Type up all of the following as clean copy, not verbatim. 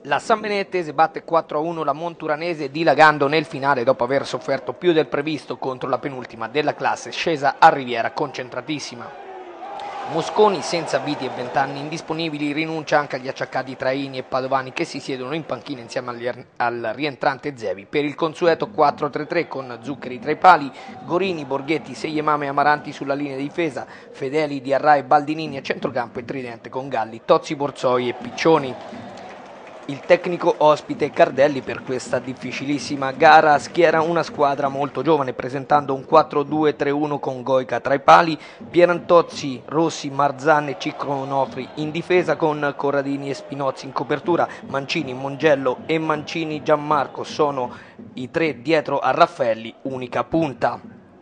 La San Benedettese batte 4-1 la Monturanese dilagando nel finale dopo aver sofferto più del previsto contro la penultima della classe scesa a Riviera concentratissima. Mosconi, senza viti e 20 anni indisponibili, rinuncia anche agli acciaccati Traini e Padovani che si siedono in panchina insieme al rientrante Zevi per il consueto 4-3-3 con Zuccheri tra i pali, Gorini, Borghetti, Seiemame e Amaranti sulla linea di difesa, Fedeli, Diarra e Baldinini a centrocampo e tridente con Galli, Tozzi, Borzoi e Piccioni. Il tecnico ospite Cardelli per questa difficilissima gara schiera una squadra molto giovane presentando un 4-2-3-1 con Goica tra i pali, Pierantozzi, Rossi, Marzan e Cicco Onofri in difesa con Corradini e Spinozzi in copertura, Mancini, Mongello e Mancini Gianmarco sono i tre dietro a Raffaelli, unica punta.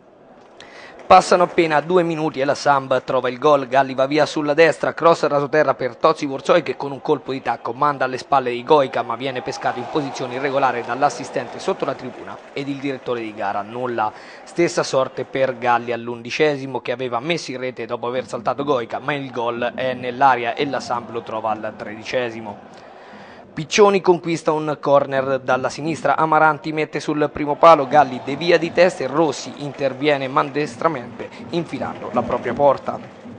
Passano appena 2 minuti e la Samb trova il gol, Galli va via sulla destra, cross rasoterra per Tozzi Borzoi che con un colpo di tacco manda alle spalle di Goica ma viene pescato in posizione irregolare dall'assistente sotto la tribuna ed il direttore di gara nulla. Stessa sorte per Galli all'11° che aveva messo in rete dopo aver saltato Goica ma il gol è nell'aria e la Samb lo trova al 13°. Piccioni conquista un corner dalla sinistra, Amaranti mette sul primo palo, Galli devia di testa e Rossi interviene maldestramente infilando la propria porta.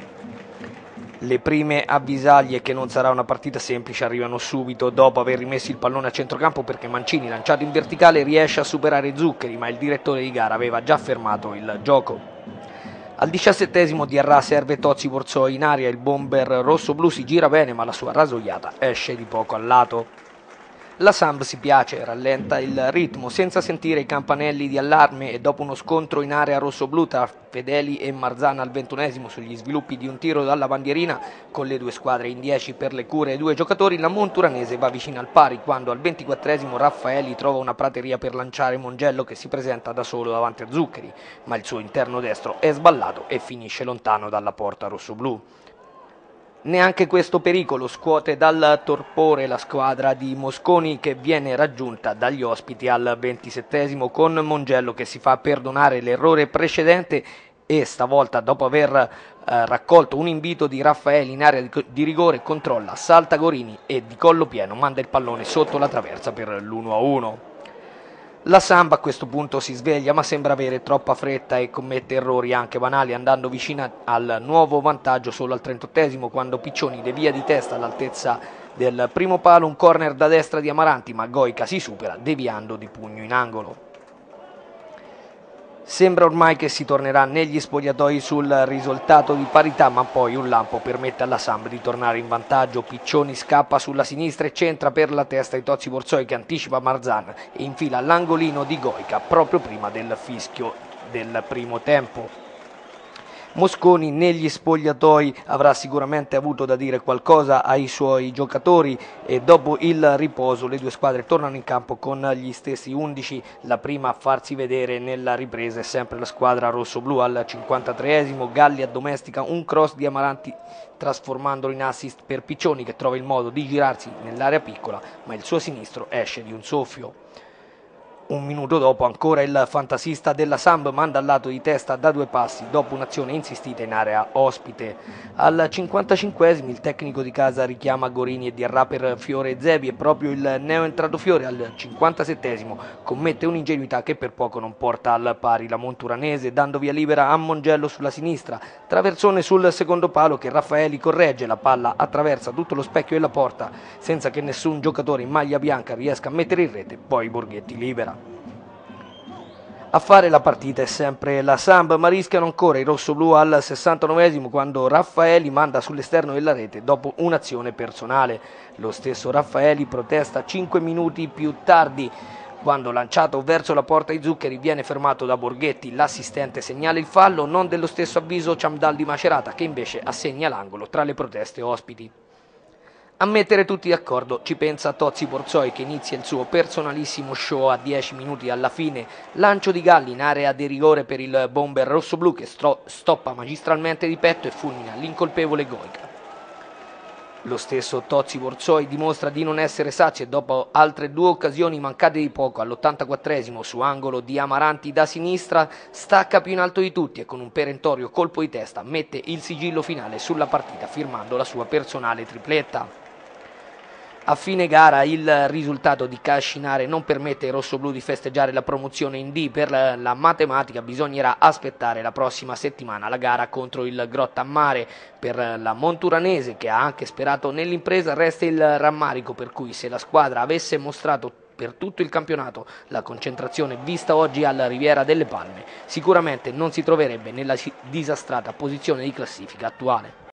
Le prime avvisaglie che non sarà una partita semplice arrivano subito dopo aver rimesso il pallone a centrocampo perché Mancini, lanciato in verticale, riesce a superare Zuccheri ma il direttore di gara aveva già fermato il gioco. Al 17° Diarra serve Tozzi Borzoi in aria, il bomber rosso-blu si gira bene ma la sua rasoiata esce di poco al lato. La Samb si piace, rallenta il ritmo senza sentire i campanelli di allarme e dopo uno scontro in area rosso-blu tra Fedeli e Marzana al 21° sugli sviluppi di un tiro dalla bandierina con le due squadre in 10 per le cure ai due giocatori, la Monturanese va vicino al pari quando al 24° Raffaeli trova una prateria per lanciare Mongello che si presenta da solo davanti a Zuccheri, ma il suo interno destro è sballato e finisce lontano dalla porta rosso-blu. Neanche questo pericolo scuote dal torpore la squadra di Mosconi che viene raggiunta dagli ospiti al 27° con Mongello che si fa perdonare l'errore precedente e stavolta dopo aver raccolto un invito di Raffaele in area di rigore controlla, salta Gorini e di collo pieno manda il pallone sotto la traversa per l'1-1. La Samb a questo punto si sveglia ma sembra avere troppa fretta e commette errori anche banali andando vicina al nuovo vantaggio solo al 38° quando Piccioni devia di testa all'altezza del primo palo un corner da destra di Amaranti ma Goica si supera deviando di pugno in angolo. Sembra ormai che si tornerà negli spogliatoi sul risultato di parità ma poi un lampo permette alla Samb di tornare in vantaggio, Piccioni scappa sulla sinistra e centra per la testa di Tozzi Borzoi che anticipa Marzan e infila l'angolino di Goica proprio prima del fischio del primo tempo. Mosconi negli spogliatoi avrà sicuramente avuto da dire qualcosa ai suoi giocatori e dopo il riposo le due squadre tornano in campo con gli stessi 11, la prima a farsi vedere nella ripresa è sempre la squadra rosso-blu al 53°, Galli addomestica un cross di Amaranti trasformandolo in assist per Piccioni che trova il modo di girarsi nell'area piccola ma il suo sinistro esce di un soffio. Un minuto dopo ancora il fantasista della Samb manda al lato di testa da 2 passi dopo un'azione insistita in area ospite. Al 55° il tecnico di casa richiama Gorini e Diarra per Fiore e Zebi e proprio il neoentrato Fiore al 57° commette un'ingenuità che per poco non porta al pari la Monturanese dando via libera a Mongello sulla sinistra, traversone sul secondo palo che Raffaeli corregge, la palla attraversa tutto lo specchio della porta senza che nessun giocatore in maglia bianca riesca a mettere in rete, poi Borghetti libera. A fare la partita è sempre la Samb, ma rischiano ancora i rossoblù al 69° quando Raffaeli manda sull'esterno della rete dopo un'azione personale. Lo stesso Raffaeli protesta 5 minuti più tardi quando lanciato verso la porta di Zuccheri viene fermato da Borghetti, l'assistente segnala il fallo, non dello stesso avviso Ciamdal di Macerata che invece assegna l'angolo tra le proteste ospiti. A mettere tutti d'accordo ci pensa Tozzi Borzoi che inizia il suo personalissimo show a 10 minuti alla fine, lancio di Galli in area di rigore per il bomber rossoblu che stoppa magistralmente di petto e fulmina l'incolpevole Goica. Lo stesso Tozzi Borzoi dimostra di non essere sazio e dopo altre 2 occasioni mancate di poco all'84° su angolo di Amaranti da sinistra stacca più in alto di tutti e con un perentorio colpo di testa mette il sigillo finale sulla partita firmando la sua personale tripletta. A fine gara il risultato di Cascinare non permette ai rossoblù di festeggiare la promozione in D. Per la matematica bisognerà aspettare la prossima settimana la gara contro il Grottammare. Per la Monturanese, che ha anche sperato nell'impresa, resta il rammarico per cui se la squadra avesse mostrato per tutto il campionato la concentrazione vista oggi alla Riviera delle Palme, sicuramente non si troverebbe nella disastrata posizione di classifica attuale.